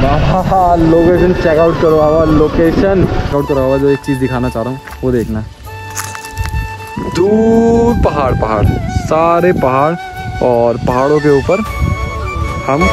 Location checkout करो बाबा, location checkout करो बाबा। जो एक चीज़ दिखाना चाह रहा हूँ वो देखना। दूर पहाड़, पहाड़, सारे पहाड़, और पहाड़ों के ऊपर हम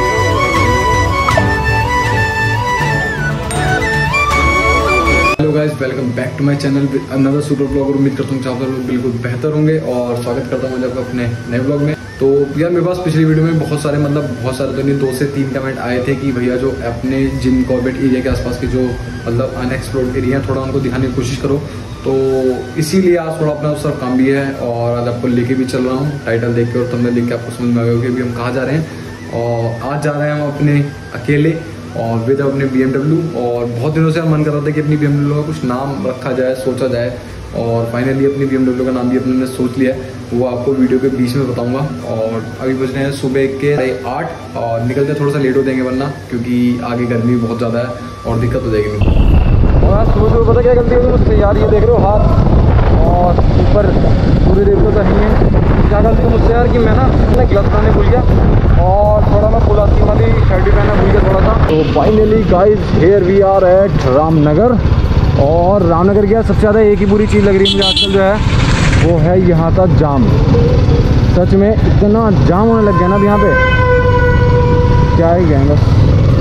hello guys, welcome back to my channel with another super blog. और उम्मीद करता हूँ आप लोग बिल्कुल बेहतर होंगे और स्वागत करता हूँ मैं अपने नए ब्लॉग में। तो यार मेरे पास पिछली वीडियो में बहुत सारे तो नहीं 2 से 3 कमेंट आए थे कि भैया जो अपने जिम कॉर्बेट एरिया के आसपास के जो अनएक्सप्लोर्ड एरिया है थोड़ा उनको दिखाने की कोशिश करो। तो इसीलिए आज थोड़ा अपना उसका काम भी है और आज आपको लेके भी चल रहा हूँ। टाइटल देख के और तुमने देख के आपको समझ में आ गया कि अभी हम कहाँ जा रहे हैं। और आज जा रहे हैं हम अपने अकेले और विद अपने BMW। और बहुत दिनों से मन कर रहा था कि अपनी BMW का कुछ नाम रखा जाए, सोचा जाए, और फाइनली अपनी BMW का नाम भी अपने सोच लिया है। वो आपको वीडियो के बीच में बताऊंगा। और अभी बज रहे हैं सुबह के 8:30 और निकलते थोड़ा सा लेट हो देंगे वरना, क्योंकि आगे गर्मी बहुत ज़्यादा है और दिक्कत हो जाएगी मुझे। और आज सुबह पता क्या गलती होगी मुझसे यार, ये देख रहे हो हाथ और ऊपर पूरे देख लो तो नहीं है। क्या गलती है मुझसे यार कि मैं ना ग्लव्स पहनने भूल गया और थोड़ा मैं फुल आस्तीन वाली शर्ट भी पहनना भूल गया थोड़ा सा। तो finally guys here we are at Ramnagar. और रामनगर की सबसे ज़्यादा एक ही बुरी चीज़ लग रही है मुझे आजकल जो है वो है यहाँ का जाम। सच में इतना जाम होने लग गया ना अब यहाँ पे, क्या ही कहें बस,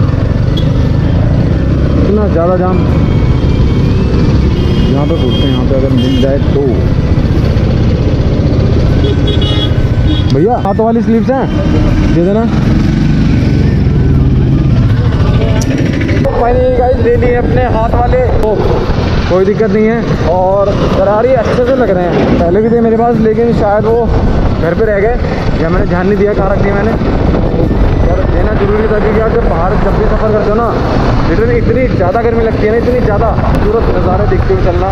इतना ज़्यादा जाम। यहाँ पे पूछते हैं, यहाँ पे अगर मिल जाए तो। भैया हाथों वाली स्लीव्स हैं, दे देना। फाइनली गाइस ले लिए अपने हाथ वाले, तो कोई दिक्कत नहीं है। और गरारी अच्छे से लग रहे हैं, पहले भी थे मेरे पास लेकिन शायद वो घर पे रह गए या मैंने ध्यान नहीं दिया कहाँ रख दी मैंने। यार देना जरूरी था कि यार जब बाहर जब भी सफ़र करते हो ना, लिटरली इतनी ज़्यादा गर्मी लगती है ना, इतनी ज़्यादा खूबसूरत नज़ारे देखते हुए चलना।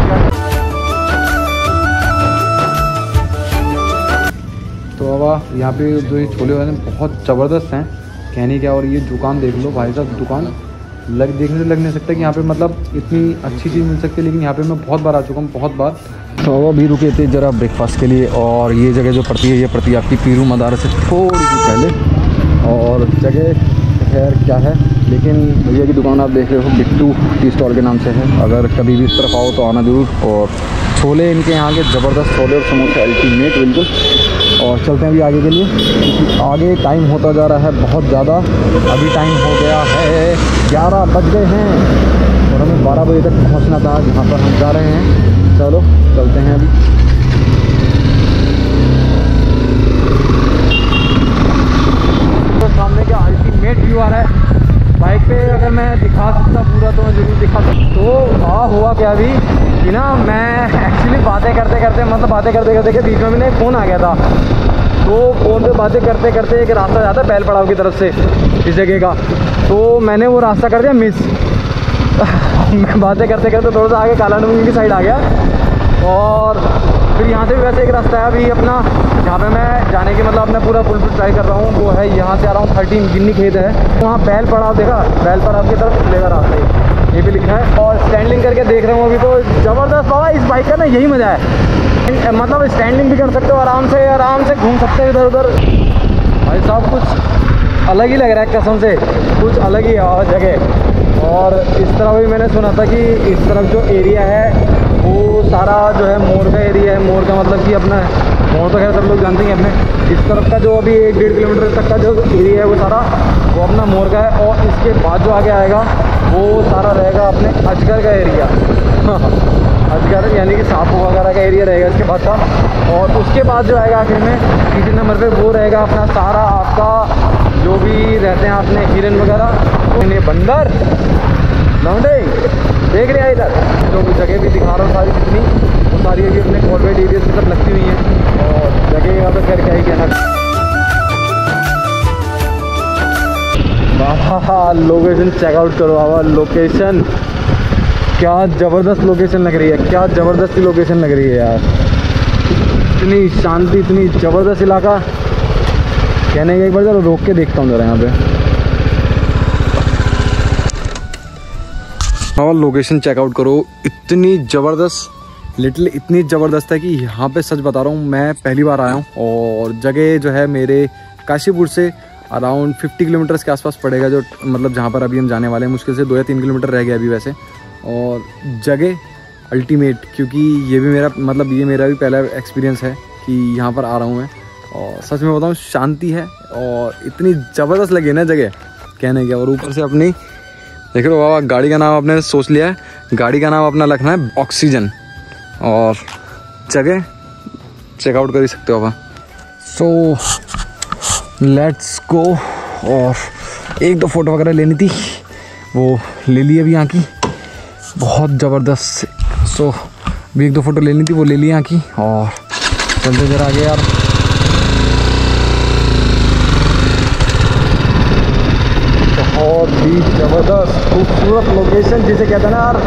तो अब यहाँ पे जो ये छोले वाले बहुत ज़बरदस्त हैं, कहने क्या। और ये दुकान देख लो भाई साहब, दुकान देखने से लग नहीं सकता कि यहाँ पे मतलब इतनी अच्छी चीज़ मिल सकती है, लेकिन यहाँ पे मैं बहुत बार आ चुका हूँ, बहुत बार। तो वो भी रुके थे ज़रा ब्रेकफास्ट के लिए। और ये जगह जो पड़ती है ये पड़ती है आपकी पीरू मदार से थोड़ी सी पहले। और जगह खैर क्या है, लेकिन भैया की दुकान आप देख रहे हो बिट्टू टी स्टॉल के नाम से है। अगर कभी भी इस तरफ आओ तो आना ज़रूर। और छोले इनके यहाँ के ज़बरदस्त छोले और समोसे अल्टीमेट बिल्कुल। और चलते हैं अभी आगे के लिए, क्योंकि आगे टाइम होता जा रहा है बहुत ज़्यादा। अभी टाइम हो गया है 11 बज गए हैं और हमें 12 बजे तक पहुंचना था जहाँ पर हम जा रहे हैं। चलो चलते हैं अभी। तो सामने का अल्टीमेट व्यू आ रहा है। बाइक पे अगर मैं दिखा सकता पूरा तो मैं ज़रूर दिखा सकता। तो हुआ क्या अभी कि ना मैं एक्चुअली बातें करते करते के बीच में मेरा एक फ़ोन आ गया था। तो फ़ोन पे बातें करते करते एक रास्ता जाता है बैल पड़ाव की तरफ से इस जगह का, तो मैंने वो रास्ता कर दिया मिस। मैं बातें करते करते थोड़ा सा आगे काला डूंगी की साइड आ गया। और फिर यहाँ से भी वैसे एक रास्ता है अभी अपना, जहाँ पे मैं जाने की अपना पूरा फुल ट्राई कर रहा हूँ। वो है यहाँ से आ रहा हूँ 13 गिन्नी खेत है, वहाँ बैल पड़ाव देखा, बैल पड़ाव की तरफ खुलेगा रास्ता ये भी लिखा है। और स्टैंडिंग करके देख रहा हूँ अभी तो ज़बरदस्त बाबा। इस बाइक का ना यही मज़ा है, मतलब स्टैंडिंग भी कर सकते हो, आराम से घूम सकते हो इधर उधर। भाई साहब कुछ अलग ही लग रहा है कसम से, कुछ अलग ही है जगह। और इस तरह भी मैंने सुना था कि इस तरफ जो एरिया है वो सारा जो है मोर का एरिया है। मोर का मतलब कि अपना मोर तो खैर सब लोग जानते हैं अपने। इस तरफ का जो अभी 1-1.5 किलोमीटर तक का जो एरिया है वो सारा वो अपना मोर का है। और इसके बाद जो आगे आएगा वो सारा रहेगा अपने अजगर का एरिया। अजगर यानी कि सांप वगैरह का एरिया रहेगा इसके बाद का। और उसके बाद जो आएगा आखिर में 3 नंबर पे वो रहेगा अपना सारा आपका जो भी रहते हैं अपने हिरन वगैरह, ये बंदर लौंडे देख रहे हैं इधर। जो जगह भी दिखा रहा हूँ सारी जितनी, वो सारी अभी अपने कॉर्बेट एरिया से सब लगती हुई हैं। और जगह यहाँ पे खैर क्या ही कहना। लोकेशन चेकआउट करो बाबा, लोकेशन क्या ज़बरदस्त लोकेशन लग रही है, क्या ज़बरदस्त लोकेशन लग रही है यार। इतनी शांति, इतनी ज़बरदस्त इलाका, कहने का एक बार जरा रोक के देखता हूँ जरा यहाँ पे। और लोकेशन चेकआउट करो, इतनी ज़बरदस्त, लिटरली इतनी ज़बरदस्त है कि यहाँ पे सच बता रहा हूँ मैं पहली बार आया हूँ। और जगह जो है मेरे काशीपुर से अराउंड 50 किलोमीटर्स के आसपास पड़ेगा, जो मतलब जहाँ पर अभी हम जाने वाले हैं। मुश्किल से 2 या 3 किलोमीटर रह गया अभी वैसे। और जगह अल्टीमेट, क्योंकि ये भी मेरा मतलब ये मेरा भी पहला एक्सपीरियंस है कि यहाँ पर आ रहा हूँ मैं। और सच में बताऊँ शांति है और इतनी ज़बरदस्त लगी ना जगह, कहने क्या। और ऊपर से अपनी देख लो बाबा, गाड़ी का नाम आपने सोच लिया है, गाड़ी का नाम अपना रखना है ऑक्सीजन। और जगह चेकआउट कर ही सकते हो आप। So let's go. और एक दो फ़ोटो वगैरह लेनी थी, वो ले ली अभी यहाँ की, बहुत ज़बरदस्त। सो अभी एक दो फ़ोटो लेनी थी, वो ले ली यहाँ की। और चलते जरा आगे यार। बहुत ही ज़बरदस्त खूबसूरत लोकेशन जिसे कहते हैं ना यार।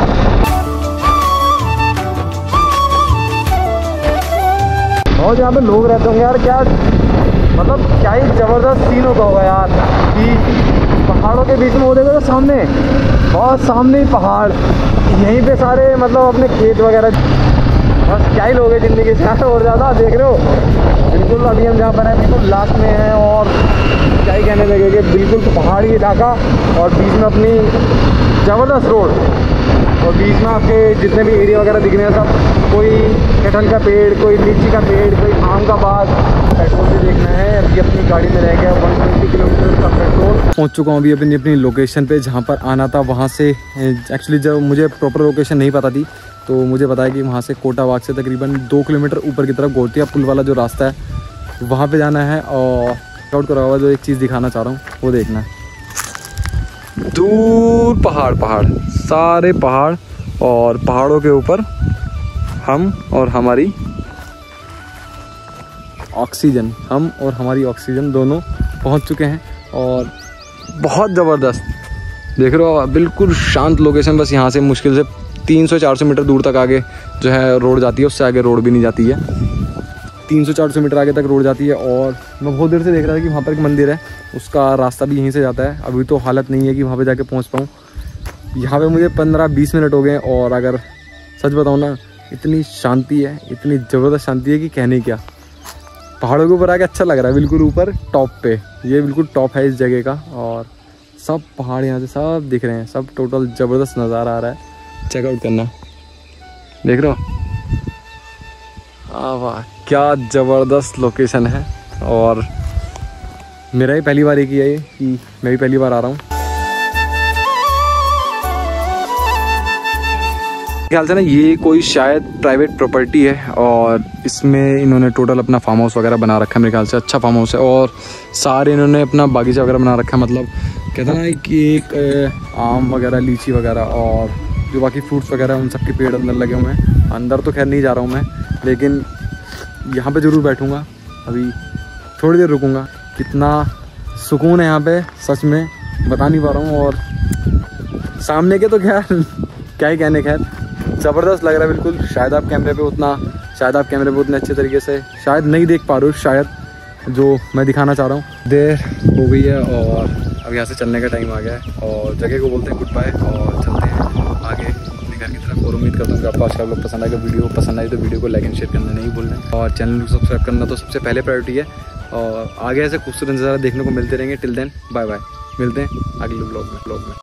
और यहाँ पे लोग रहते होंगे यार, क्या मतलब क्या ही ज़बरदस्त सीन होता होगा यार कि पहाड़ों के बीच में वो देखो तो सामने, बहुत सामने ही पहाड़, यहीं पे सारे मतलब अपने खेत वगैरह। बस क्या ही लोग हैं ज़िंदगी से यार। और ज़्यादा देख रहे हो, बिल्कुल अभी हम जहाँ पर हैं बिल्कुल लास्ट में हैं। और क्या ही कहने लगे कि बिल्कुल पहाड़ी इलाका और बीच में अपनी ज़बरदस्त रोड, और बीच में आपके जितने भी एरिया वगैरह दिख रहे हैं सब, कोई कटहल का पेड़, कोई लीची का पेड़, कोई आम का बाग। पेट्रोल भी देखना है, अभी अपनी गाड़ी में रह गया 120 किलोमीटर का पेट्रोल। पहुंच चुका हूँ अभी अपनी लोकेशन पे जहाँ पर आना था। वहाँ से एक्चुअली जब मुझे प्रॉपर लोकेशन नहीं पता थी, तो मुझे बताया कि वहाँ से कोटा बाग से तकरीबन 2 किलोमीटर ऊपर की तरफ गोरतिया पुल वाला जो रास्ता है वहाँ पे जाना है। और आउट करा हुआ जो एक चीज़ दिखाना चाह रहा हूँ वो देखना है। दूर पहाड़, पहाड़, सारे पहाड़, और पहाड़ों के ऊपर हम और हमारी ऑक्सीजन, हम और हमारी ऑक्सीजन दोनों पहुँच चुके हैं। और बहुत ज़बरदस्त देख रहे हो, बिल्कुल शांत लोकेशन। बस यहाँ से मुश्किल से 300-400 मीटर दूर तक आगे जो है रोड जाती है, उससे आगे रोड भी नहीं जाती है। 300-400 मीटर आगे तक रोड जाती है। और मैं बहुत देर से देख रहा था कि वहाँ पर एक मंदिर है, उसका रास्ता भी यहीं से जाता है। अभी तो हालत नहीं है कि वहाँ पे जाके पहुँच पाऊँ। यहाँ पे मुझे 15-20 मिनट हो गए। और अगर सच बताऊँ ना, इतनी शांति है, इतनी ज़बरदस्त शांति है कि कहने क्या। पहाड़ों के ऊपर आके अच्छा लग रहा है, बिल्कुल ऊपर टॉप पे, ये बिल्कुल टॉप है इस जगह का। और सब पहाड़ यहाँ से सब दिख रहे हैं, सब टोटल ज़बरदस्त नज़ारा आ रहा है। चेकआउट करना, देख रहे हो, वाह क्या ज़बरदस्त लोकेशन है। और मेरा ही पहली बार एक ही है ये कि मैं भी पहली बार आ रहा हूँ। ख्याल से ना ये कोई शायद प्राइवेट प्रॉपर्टी है, और इसमें इन्होंने टोटल अपना फार्म हाउस वगैरह बना रखा है। मेरे ख्याल से अच्छा फार्म हाउस है, और सारे इन्होंने अपना बागीचा वगैरह बना रखा है। मतलब कहते हैं ना कि एक आम वगैरह, लीची वगैरह और जो बाकी फ्रूट्स वगैरह उन सब के पेड़ अंदर लगे हुए हैं। अंदर तो खैर नहीं जा रहा हूँ मैं, लेकिन यहाँ पे ज़रूर बैठूँगा, अभी थोड़ी देर रुकूँगा। कितना सुकून है यहाँ पे, सच में बता नहीं पा रहा हूँ। और सामने के तो खैर क्या ही कहने, खैर ज़बरदस्त लग रहा है बिल्कुल। शायद आप कैमरे पे उतने अच्छे तरीके से शायद नहीं देख पा रहे हो, शायद जो मैं दिखाना चाह रहा हूँ। देर हो गई है और अब यहाँ से चलने का टाइम आ गया है। और जगह को बोलते हैं गुड बाय और चलते हैं आगे अपने घर की तरफ। और उम्मीद करता हूँ कि आपको आज का व्लॉग पसंद आएगा। वीडियो पसंद आई तो वीडियो को लाइक एंड शेयर करना नहीं भूलना, और चैनल को सब्सक्राइब करना तो सबसे पहले प्रायोरिटी है। और आगे ऐसे खूबसूरत नज़ारा देखने को मिलते रहेंगे। टिल देन बाय बाय, मिलते हैं अगले व्लॉग में।